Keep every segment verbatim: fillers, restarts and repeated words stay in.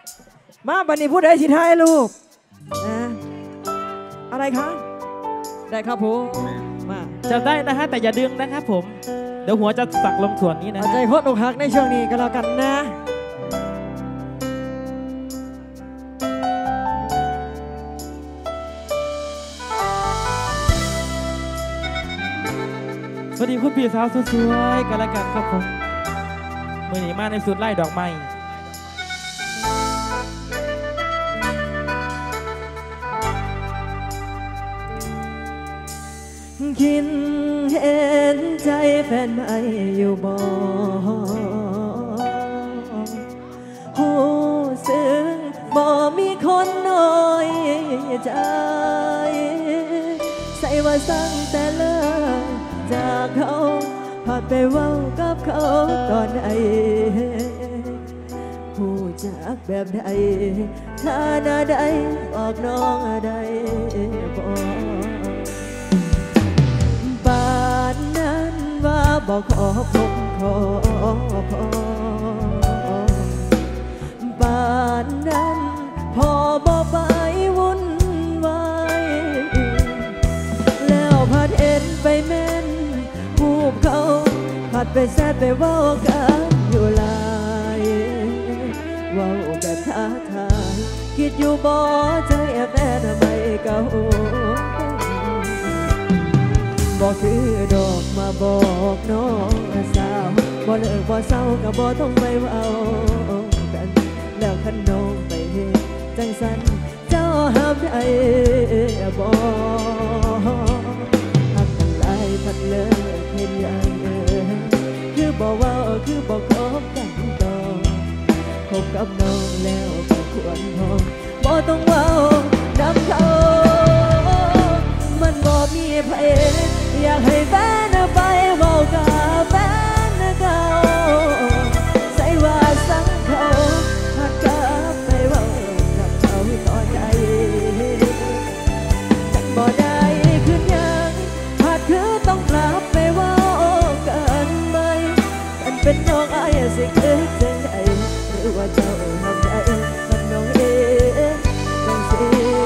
มาบันนี้พูดได้ทีท้ายลูกนะอะไรคะได้ครับผมมาจะได้นะฮะแต่อย่าดึงนะครับผมเดี๋ยวหัวจะสักลงส่วนนี้นะใจโคตรอกหักในช่วงนี้ก็แล้วกันนะสวัสดีคุณพี่สาวสวยๆกันแล้วกันครับผมมือหนีมาในสุดไล่ดอกไม้คิดเห็นใจแฟนไม่อยู่บ่หูซึ้งบ่มีคนน้อยใจใส่ว่าสั่งแต่เลิกจากเขาพาไปเว้ากับเขาตอนไหนหูจากแบบใดถ้าหน้าใดบอกน้องใดบอกบ้านนั้นว่าบอกขอผมขอพอบ้านนั้นพอบอกไปวุ่นวายแล้วพัดเอ็นไปแม่นหูบเขาพัดไปแซดไปว่ากันอยู่ลายว่าแบบท้าทายคิดอยู่บ่ใจแฟนไม่เก่าบอกคือดอกมาบอกน้องสาวบ่เลิกบ่เศร้าก็บ่ต้องไปเว้ากันแล้วคันน้องไปเฮ็ดจังสันเจ้าห้ามได้บ่หักกันหลายพัดเลิกเห็นอย่างเออคือบ่เว้าคือบ่คบกันต่อคบกับน้องแล้วก็ควรพอบ่ต้องเว้านำเขามันบ่มีไผอยากให้แฟนไปเว้ากับแฟนเก่าใส่ว่าสังเขาหักกลับไปเว้ากับเขาตอนใดจังบ่ได้คืนยังหากคือต้องกลับไปเว้ากันไหมกันเป็นน้องอายสิคิดจังใดหรือว่าเจ้าทำได้กับน้องเองจังสิ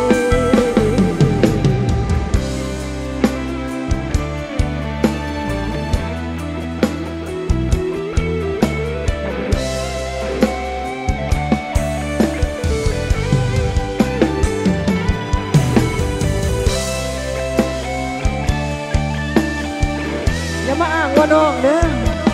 มาอ้างว่าน้องเด้อ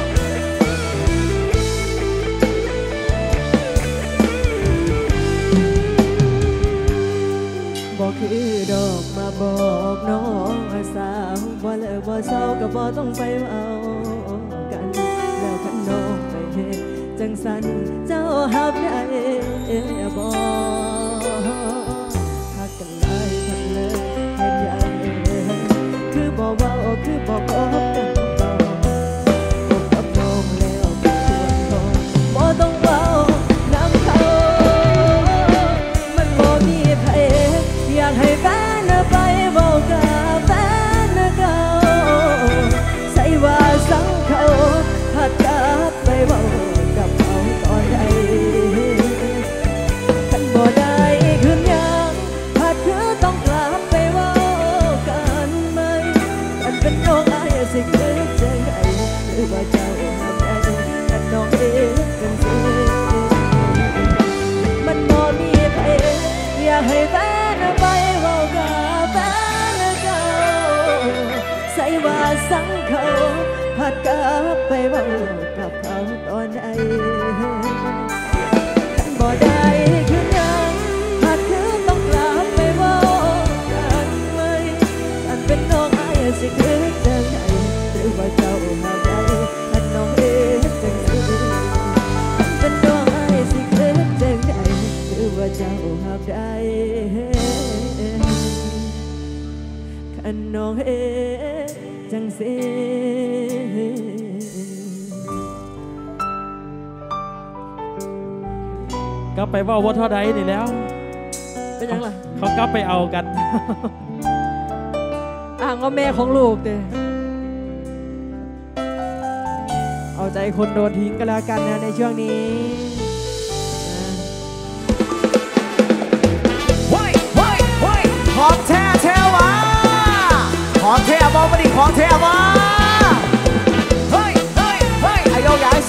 บอกคือดอกมาบอกน้องสาวบ่เลิกบ่เศร้าก็บ่ต้องไปเอากันแล้วคันน้องไปเฮ็ดจังสันเจ้าหับได้บ่หักกันหลายพันเลยเห็นอย่างคือบ่เว้าคือบ่คบกันต้องเว้านำเขามันบ่มีไผอยากให้แฟนไปเว้ากับแฟนเก่าใส่ว่าสังเขาหัดกลับไปเว้ากับเขาตอนใดคันบ่ได้คืนยังหัดคือต้องกลับไปเว้ากันไหมกันเป็นน้องอายสิเกิดจังใดหรือว่าเจ้าหักได้กันน้องเองมันบ่มีไผอยากให้แฟนไปเว้ากับแฟนเก่าใส่ว่าสังเขาหัดกลับไปเว้ากับเขาตอนใดคันบ่ได้คืนยังหัดคือต้องกลับไปเว้ากันไหมกันเป็นน้องอายสิคือจังใดหรือว่าเจ้าหักได้คันน้องเองจังสิเป็นน้องอายสิคือจังใดหรือว่าเจ้าหักได้คันน้องเองจังสิก็ไปว่าว่าเท่าใดนี่แล้วเป็นยังล่ะเขาก็ไปเอากันอ้างว่าแม่ของลูกเด้เอาใจคนโดนทิ้งกันแล้วกันนะในช่วงนี้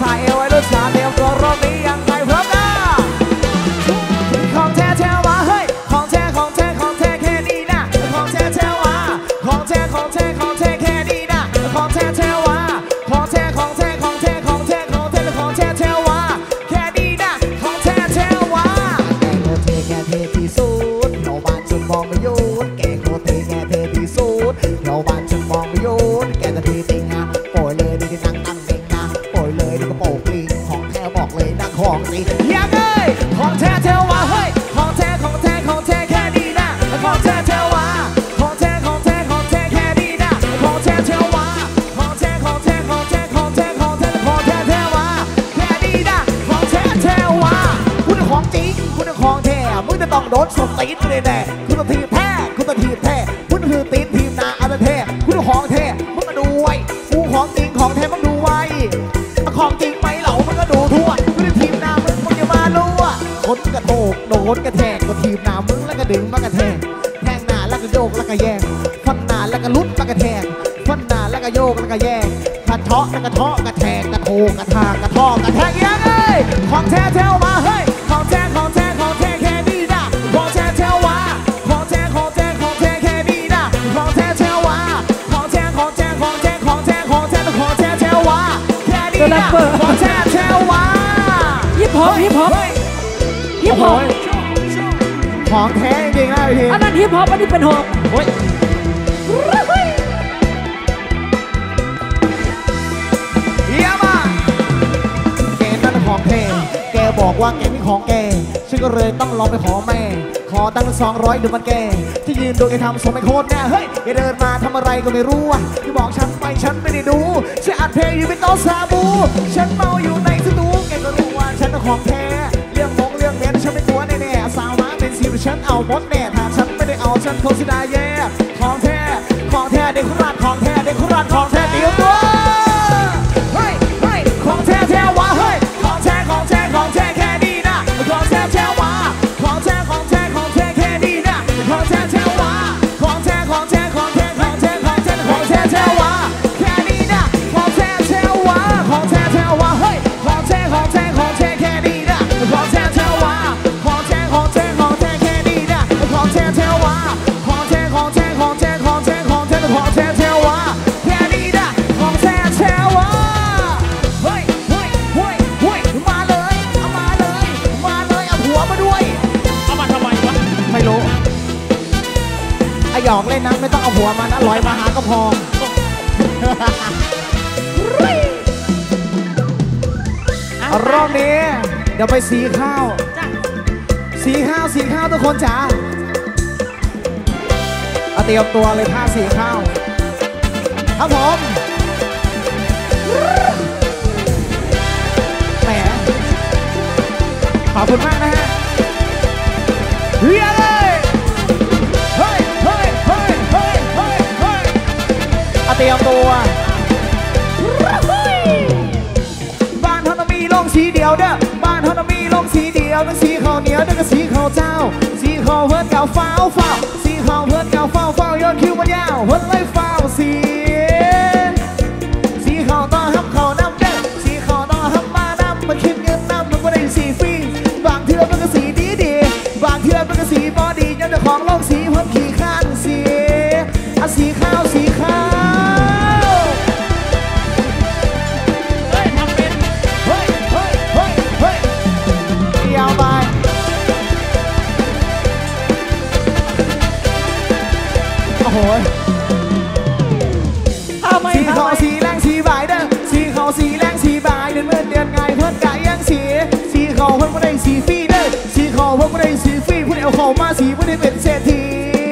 ชายเอวไว้รุ่นสาวเตรียมตัวรอบนี้ยังไงพร้อมนะของแท้แท้วะเฮ้ยของแท้ของแท้ของแท้แค่นี้นะของแท้แท้วะของแท้ของแท้ของแท้แค่นี้นะของแท้แท้วะของแท้ของแท้ของแท้ของแท้ของแท้ของแท้แท้วะแค่นี้นะของแท้แท้วะแกโคเทแกเทที่สุดเราบ้านจนมองไม่หยุดแกโคเทแกเทที่สุดเราบ้านจนมองไม่หยุดแกจะทีติงอ่ะปล่อยเลยดีๆนั่งนั่งเด้งนะปล่อยเลยดีก็โปกลิงของแท้บอกเลยนั่งของสิยังไงของแท้แท้วะเฮ้ยของแท้ของแท้ของแท้แค่นี้นะของแท้แท้วะของแท้ของแท้ของแท้แค่นี้นะของแท้แท้วะของแท้ของแท้ของแท้ของแท้ของแท้ของแท้แท้วะแค่นี้นะของแท้แท้วะคุณของจริงคุณของแท้มึงจะต้องโดนสตีนเลยแน่คุณต้องทีแท้คุณต้องทีแท้คุณคือตีนทีมนาอันแท้คุณของแท้มึงมาดูไว้กูของจริงของแท้มึงดูไว้ของจริงไหมเหล่ามึงก็ดูทั่วคุณทีมนามึงมึงจะมารู้อ่ะคนกระโดดโดนกระแทกก็ทีมนามึงแล้วก็ดึงมากระแทกแทงหน้าแล้วก็โยกแล้วก็แยกฟันหน้าแล้วก็ลุดแล้วก็แทงฟันหน้าแล้วก็โยกแล้วก็แยกกระเทาะแล้วก็เทาะกระแทกกระโถกระทากกระทอกกระแทกยังไงของแท้แท้มาเฮ้ยของแท้ของแท้ของแท้แค่นี้นะของแท้แท้วะของแท้ของแท้ของแท้แค่นี้นะของแท้แท้วะของแท้ของแท้ของแท้ของแท้ของแท้ของแท้แท้วะแค่นี้นะของแท้แท้วะฮิปฮอปฮิปฮอปฮิปฮอปของแท้จริงนะพี่อันนั้นฮิปฮอปอันนี้เป็นฮอปโอ้ยเยี่ยมอ่ะแกนั่นของแท้แกบอกว่าแกมีของแกฉันก็เลยต้องลองไปขอแม่ขอตั้งสองร้อยดูมันแกที่ยืนดูแกทำสมัยโคตรแน่เฮ้ยแกเดินมาทำอะไรก็ไม่รู้อ่ะแกบอกฉันไปฉันไม่ได้ดูฉันอัดเพลงอยู่เป็นโต๊ะซาบูฉันเมาอยู่ในสตูแกก็รู้ว่าฉันของแท้เรื่องมงเรื่องเมียฉันเป็นตัวแน่ๆสาวมาเป็นสิวฉันเอาหมดแน่ถ้าฉันไม่ได้เอาฉันคงสิได้แย่ของแท้ของแท้เด็กขุนรันของแท้เด็กขุนรันของแท้เดียวตัวเฮ้ยเฮ้ยของแท้แท้วะเฮ้ยของแท้ของแท้ของแท้แค่นี้นะของแท้แท้วะของแท้ของแท้ของแท้แค่นี้นะของแท้แท้วะของแท้ของแท้ของแท้ของแท้ของแท้ของแท้แท้วะแค่นี้นะของแท้แท้วะของแท้แท้วะเฮ้ยของแท้ของแท้ของแท้แค่นี้นะของแท้แท้วะของแท้ของแท้ของแท้แค่นี้นะของแท้แท้วะของแท้ของแท้ของแท้ของแท้ของแท้ของแท้แท้วะแค่นี้นะของแท้แท้วะเฮ้ยเฮ้ยเฮ้ยเฮ้ยมาเลยเอามาเลยมาเลยเอาหัวมาด้วยเอามาทำไมวะไม่รู้ไอหยอกเล่นนะไม่ต้องเอาหัวมานะลอยมาหาก็พอรอบนี้เดี๋ยวไปสีข้าวสีข้าวสีข้าวทุกคนจ๋าเอาเตรียมตัวเลยท่าสีข้าวครับผมแหมขอบคุณมากนะฮะเฮียเลยเฮ้ยเฮ้ยเฮ้ยเฮ้ยเฮ้ยเฮ้ยเอาเตรียมตัวบ้านเขาต้องมีลงสีเดียวเด้อบ้านเขาต้องมีลงสีเดียวทั้งสีข้าวเหนียวทั้งสีข้าวเจ้าสีข้าวเพื่อนเก่าเฝ้าเฝ้าสีข้าวเพื่อนเก่าเฝ้าเฝ้าย้อนคิวมันยาวเพื่อนเลยเฝ้าสีสีข้าวต่อห้ำข้าวน้ำเด้อสีข้าวต่อห้ำมาน้ำมันคิดเงินน้ำมันก็ได้สีฟรีบางเทื่อมันก็สีดีดีบางเทื่อมันก็สีบอดีย้อนเจ้าของลงสีเพื่อนขี่ข้านสีอ่ะสีข้าวสีข้าวเฮ้ยทำเป็นเฮ้ยเฮ้ยเฮ้ยเฮ้ยยาวไปโอ้โหสีขาวสีแรงสีบายเด้อสีขาวสีแรงสีบายเดือนเมื่อเดือนไงเพื่อนกายยังสีสีขาวเพื่อนไม่ได้สีฟรีเด้อสีขาวเพื่อนไม่ได้สีฟรีเพื่อนเอาเข้ามาสีไม่ได้เป็นเศรษฐี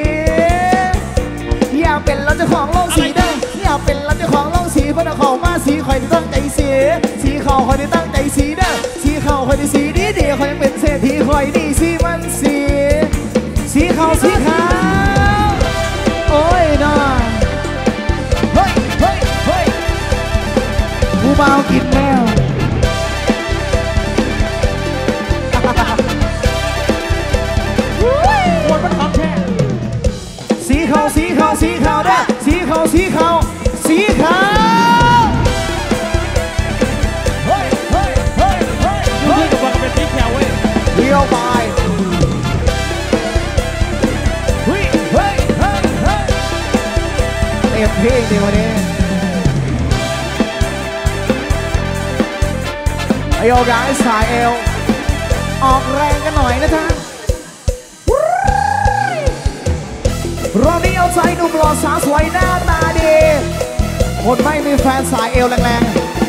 อยากเป็นเราเจ้าของโลกสีเด้ออยากเป็นเราเจ้าของโลกสีเพื่อนเอาเข้ามาสีคอยตั้งใจสีสีขาวคอยได้ตั้งใจสีเด้อสีขาวคอยได้สีดีดีคอยเป็นเศรษฐีคอยดีสีมันสีสีขาวสีขาวโอ้ยน่าเฮ้ยเฮ้ยเฮ้ยผู้เมากินแมวโยกไปเฮ้ยเฮ้ยเฮ้ยเฮ้ยเต็มที่จริงวันนี้โยกย้ายสายเอวออกแรงกันหน่อยนะจ๊ะรอบนี้เอาใจหนุ่มหล่อสาวสวยหน้าตาดีคนไม่มีแฟนสายเอวแรง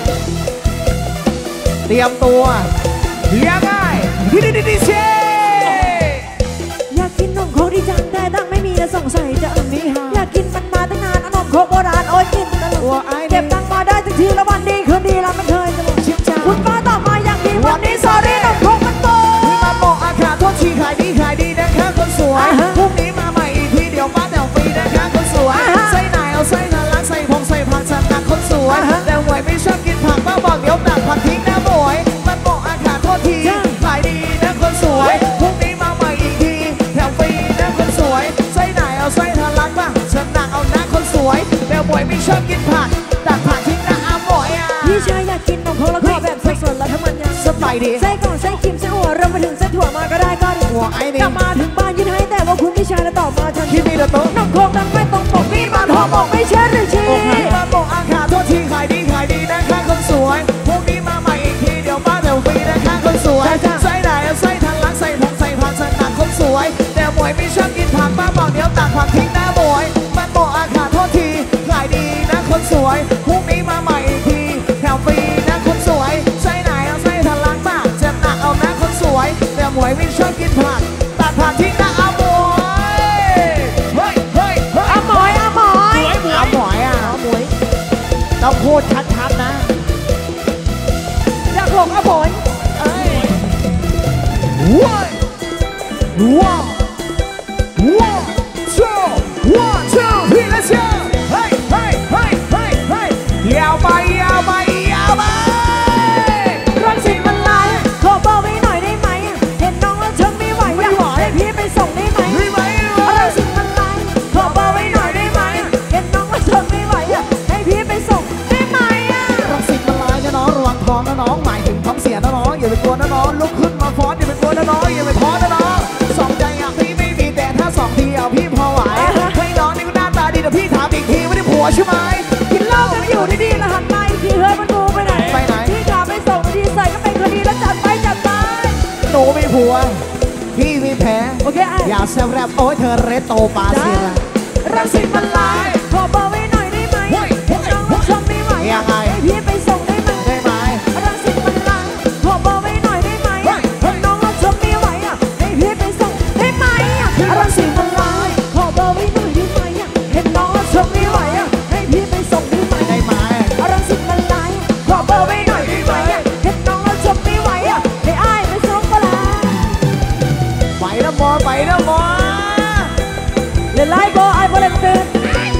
ๆเตรียมตัวยังไงดิดิดิดิเชอยากกินนมโคกที่จังแต่ตั้งไม่มีและสงสัยจะอันนี้ฮะอยากกินมันมาตั้งนานนมโคกโบราณโอ้ยกินตลอดเก็บตังมาได้ทุกทีแล้ววันดีคืนดีแล้วมันเคยจะหมดชิมจาคุณป้าต่อมาอย่างดีวันนี้สอรี่นมโคกมันโตมันโมอาคาโทษทีขายดีขายดีนะคะคนสวยพรุ่งนี้มาใหม่อีกทีเดี๋ยวป้าแถวฟรีนะคะคนสวยใส่ไหนเอาใส่ทะลักใส่พงใส่ผักจัดหนักคนสวยแต่หวยไม่ชอบกินผักป้าบอกเดี๋ยวตักผักทิ้งนะหมวยมันโมอาคาโทษทีขายดีนะคนสวยพรุ่งนี้มาใหม่อีกทีแถวฟรีนะคนสวยใส่ไหนเอาใส่ทะลักบ้างจัดหนักเอานะคนสวยแต่หวยไม่ชอบกินผักตักผักทิ้งนะอาหมวยอ่ะพี่ชายอยากกินนมโคกแล้วก็แบบสดๆแล้วถ้ามันยังสบายดีไส้กรอกไส้ครีมไส้หัวเราไปถึงไส้ถั่วมาก็ได้ก็ได้หัวไอ้นี่กลับมาถึงบ้านยืนให้แต่ว่าคุณพี่ชายแล้วตอบมาทันทีมีแต่โต๊ะนมโคกนั้นไม่ต้องบอกมีมันหอมบอกไม่เชื่อหรือชี้มาบอกอาคาโทษทีขายดีขายดีนะคะคนสวยพรุ่งนี้มาใหม่อีกทีเดี๋ยวป้าแถวฟรีนะคะคนสวยใส่ไหนใส่ทางลักใส่ผงใส่ผักใส่หนักคนสวยแต่หมวยไม่ชอบกินผักป้าบอกเดี๋ยวตักผักทิ้งหน้าหมวยมันบอกอาคาโทษทีขายดีนะคนสวยพรุ่งนี้มาใหม่อีกทีแถวฟรีนะคนสวยใส่ไหนใส่ทางลักบ้างเจ็บหนักเอานะคนสวยแต่หมวยไม่ชอบกินผักตักผักทิ้งหน้าเอาหมวยเฮ้ยเฮ้ยอาหมวยอาหมวยอาหมวยอ่ะอาหมวยต้องพูดชัดๆนะอยากหลงอาหมวยเอ้ยว้าวว้าวว้าวโชว์ว้าวโชว์พี่ละเชียวเฮ้ยเฮ้ยเฮ้ยเฮ้ยเฮ้ยยาวไปยาวไปยาวไปรักสิมันลายขอเบาไว้หน่อยได้ไหมเห็นน้องแล้วฉันไม่ไหวอยากให้พี่ไปส่งได้ไหมไม่ไหวรักสิมันลายขอเบาไว้หน่อยได้ไหมเห็นน้องแล้วฉันไม่ไหวให้พี่ไปส่งได้ไหมรักสิมันลายนะน้องระวังท้องนะน้องหมายถึงท้องเสียนะน้องอย่าไปกลัวนะน้องลุกขึ้นมาฟ้อนอย่าไปกลัวนะน้องอย่าไปท้อนะน้องสองใจอ่ะพี่ไม่มีแต่ถ้าสองทีเอาพี่พอไหวให้น้องนี่ก็หน้าตาดีแต่พี่ถามอีกทีไม่ได้ผัวใช่ไหมกินเหล้ากันอยู่ดีๆแล้วหันมาอีกทีเฮ้ยมันดูไปไหนไปไหนพี่ขาไปส่งทีใส่ก็เป็นคดีแล้วจัดไปจัดไปหนูมีผัวพี่มีแพ้โอเคอย่าแซวแรปโอ้ยเธอเรตโตปาเซียรักสิมันลายขอเบาไว้หน่อยได้ไหมน้องชมไม่ไหวให้พี่ไปส่งได้ไหมได้ไหมรักสิมันลายขอเบาไว้หน่อยได้ไหมน้องชมไม่ไหวให้พี่ไปส่งได้ไหมรักสิมันลายขอเบาไว้หน่อยได้ไหมเห็นน้องชมไม่ไหวให้พี่ไปส่งได้ไหมได้ไหมรักสิมันลายขอเบาไว้หน่อยได้ไหมเห็นน้องชมไม่ไหวให้อ้ายไปส่งก็แล้วไปนะมอไปนะมอเล่นไล่บอไอ้บอลเล่นเตน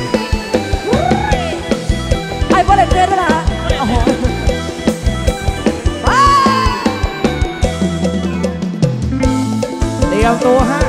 ไอ้บอลเล่นเตนนะฮะเตรียมตัวฮะ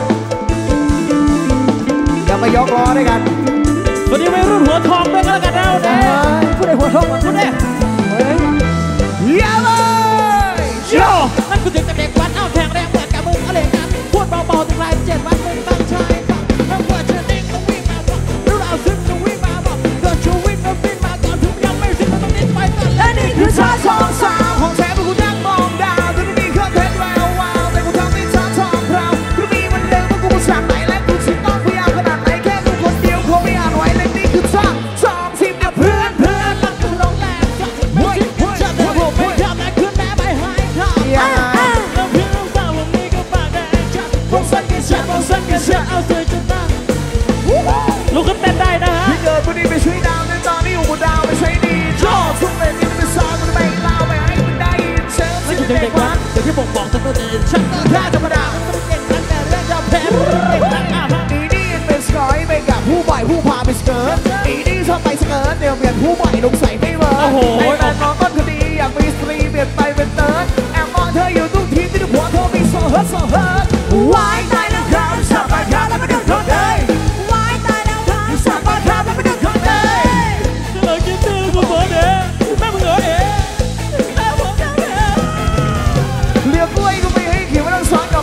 อย่ามายกล้อด้วยกันสวัสดีวัยรุ่นหัวทองด้วยกันแล้วกันเราเนี่ยพูดได้หัวทองมาพูดได้เฮ้ยอย่าเลยโย่นั่นคือเด็กเด็กวัดเอาแทงแรงเหมือนกับมึงอะไรกันพูดเบาๆถึงไรเจ็ดวันมึงตั้งใจฟังแล้วว่าเธอเด็กต้องวิ่งมาบอกรู้เราซึ่งต้องวิ่งมาบอกเธอชูวิ่งแล้ววิ่งมาก่อนถึงยังไม่สิ้นต้องดิ้นไปก่อนและนี่คือชาทองสาวของแท้เป็นกูนั่งมองดาวถึงมีเครื่องเพชรแวววาวแต่กูทำให้ชาทองเราคือมีวันเดิมว่ากูสั่งไหนและกูชิดต้องพยายามขนาดไหนแค่กูคนเดียวคงไม่อ่านไว้และนี่คือชาทองทีมเดียวเพื่อนเพื่อนมันคือโรงแรมไม่คิดจะเดินผมไม่ทำแต่คืนแม่ไปหายท่าแล้วเพื่อนเราสาววันนี้ก็ปากแดงจัดพวกสันกิฉันพวกสันกิฉันเอาเธอจนตั้งลุกขึ้นเต้นได้นะฮะพี่เกิดวันนี้ไปช่วยดาวในตอนนี้อยู่บนดาวไม่ใช่ดีชอบทุกเรื่องนี้เป็นซองมันไม่เล่าไม่ให้มันได้ยินเชิญนั่นคือเด็กวัดเด็กที่บ่งบอกต้องได้ยินฉันแค่ธรรมดามันเก่งตั้งแต่เรื่องยาแพ้ดีนี่เป็นสกอยไปกับผู้บ่อยผู้พาไปสเกิร์ตดีนี่ชอบไปสเกิร์ตเดี๋ยวเปลี่ยนผู้บ่อยลงใส่ไม่เวิร์กในแฟนน้องต้นคดีอยากมีสตรีเปลี่ยนไปเป็นเติร์ดแอบมองเธออยู่ทุกทีที่หัวเธอมีโซเฮิร์ตโซเฮิร์ตวายตายแล้วครับสับปะรดแล้วไม่ดึงคนเลยวายตายแล้วครับสับปะรดแล้วไม่ดึงคนเลยจะเลยกินตื้อกูบ่เด้แม่มึงเอ๋แม่ผมจะเอ๋เรียกกล้วยก็ไม่ให้เขียวไม่ต้องซ้อนกับ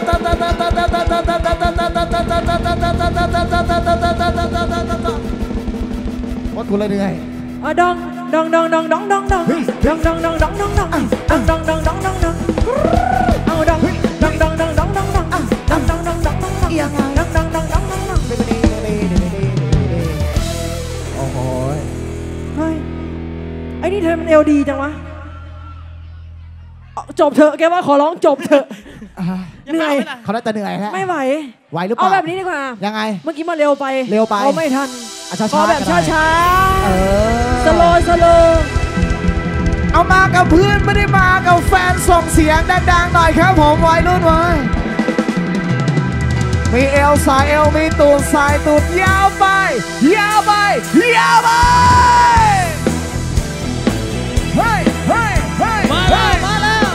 ว่ากูเลยเหนื่อยอ่ะดองดองดองดองดองดองดองดองดองดองดองดองดองดองดองดองดองดองดองเอาดองดองดองดองดองดองดองดองดองดองดองดองดองยังไงดองดองดองดองดองดองโอ้โหเฮ้ยไอ้นี่เธอมันเอลดีจังวะจบเถอะแกว่าขอร้องจบเถอะเหนื่อยเขาน่าจะเหนื่อยฮะไม่ไหวไหวหรือเปล่าเอาแบบนี้ดีกว่ายังไงเมื่อกี้มาเร็วไปเร็วไปเอาไม่ทันขอแบบช้าๆสโลสโลเอามากับเพื่อนไม่ได้มากับแฟนส่งเสียงดังๆหน่อยครับผมวัยรุ่นไว้มีเอลสายเอลมีตูดสายตูดยาวไปยาวไปยาวไปเฮ้ยเฮ้ยเฮ้ยมาแล้วมาแล้ว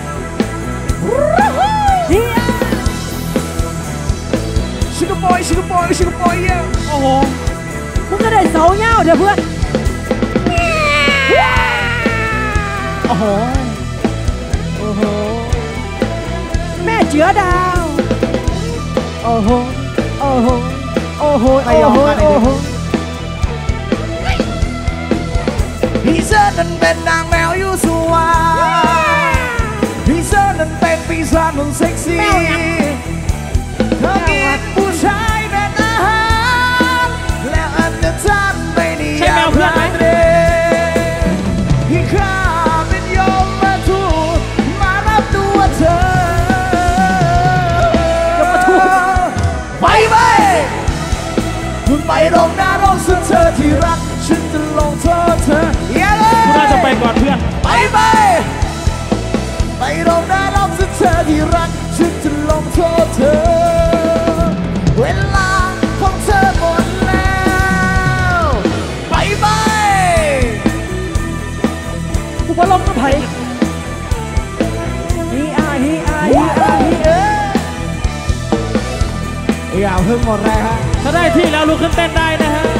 ชิคกี้พายชิคกี้พายชิคกี้พายยังโอ้โหมึงก็ได้เสาเงาเดี๋ยวเพื่อนโอ้โหโอ้โหแม่เจือดาวโอ้โหโอ้โหโอ้โหโอ้โหโอ้โหพี่เซอร์นั้นเป็นนางแมวอยู่สวรรค์พี่เซอร์นั้นเป็นปีศาจมันเซ็กซี่เธอกินผู้ชายเป็นอาหารและอันจะทันไม่ได้ยามไรพี่ข้าเป็นยมมาทูตมารับตัวเธอยมมาทูตไปไปคุณไปลงหน้าโลกสุดเธอที่รักฉันจะลงโทษเธออย่าเลยคุณน่าจะไปก่อนเพื่อนไปไปไปลงหน้าโลกสุดเธอที่รักฉันจะลงโทษเธอเวลาของเธอหมดแล้วไปไปกูว่าลมก็ไผ่ฮีอาฮีอาฮีอาฮีเอออย่าเพิ่งหมดแรงฮะถ้าได้ที่แล้วลุกขึ้นเต้นได้นะฮะ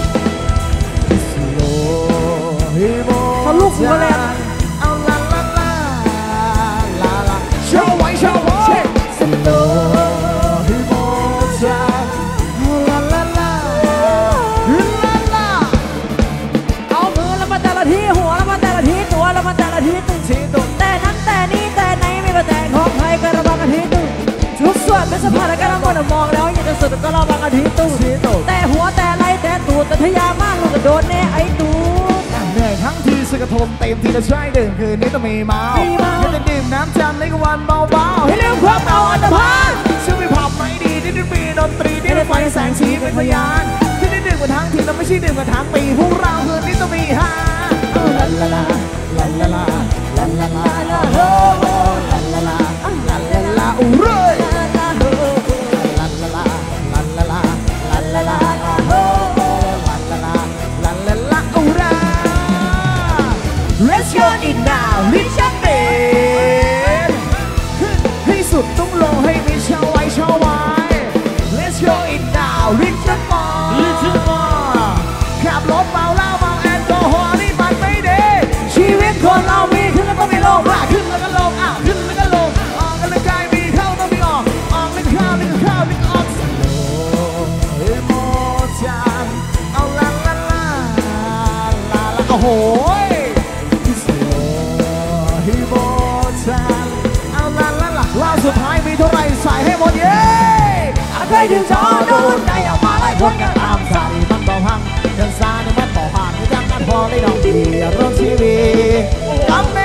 พอลูกกูก็แรงเอาลาลาลาลาลาเช่าไว้เช่าไว้สโลฮิโมซาลาลาลาลาลาเอามือแล้วมาแต่ละทีหัวแล้วมาแต่ละทีตัวแล้วมาแต่ละทีตึงทีตุ่แต่นั้นแต่นี้แต่ไหนไม่มาแต่ของใครก็ระวังกันทีตุ่ทุกส่วนเป็นสภาพและการมองมองแล้วยังจะสุดก็ระวังกันทีตุ่แต่หัวแต่ไรแต่ตูดแต่ทยามากลูกก็โดนแน่ไอตูเหนื่อยทั้งทีสึกทนเต็มทีละใช้ดื่มคืนนี้ต้องมีเมาให้แต่ดื่มน้ำจันทร์ในวันเบาๆให้ลืมความเมาอันตรายซึ่งไม่ผับไม่ดีที่ได้มีดนตรีที่ได้ไฟแสงสีเป็นพยานที่ได้ดื่มกันทั้งทีเราไม่ใช่ดื่มกันทั้งปีพวกเราคืนนี้ต้องมีฮาลาลาลาลาลาลาลาลาลาลาโอ้ลาลาลาลาลาลาอุ้ยลาลาลาลาลาลาลาลาลาลาลาโอ้ลาลาลาลาลาลาอุ้ยLet's go in now ลิชันเดนให้สุดต้องลงให้มีชาวไว้ชาวไว้ Let's go in now ลิชันมอลิชันมอขับรถเมาเหล้าเมาแอลกอฮอล์นี่มันไม่ดีชีวิตคนเรามีขึ้นแล้วก็มีลงมาขึ้นแล้วก็ลงอ้าวขึ้นแล้วก็ลงออกกำลังกายมีเข้าต้องมีออกออกนึกเข้านึกเข้านึกออกสโลว์โมชันเอาลาลาลาลาลาโอ้โหเราสุดท้ายมีเท่าไรใส่ให้หมดเย้เคยถึงจอดูได้ออกมาไล่คนกันตามใส่มันต่อพังเดินซาเนี่ยมันต่อผ่านไม่จังกันพอได้ดอกเบี้ยรถทีวีกำเน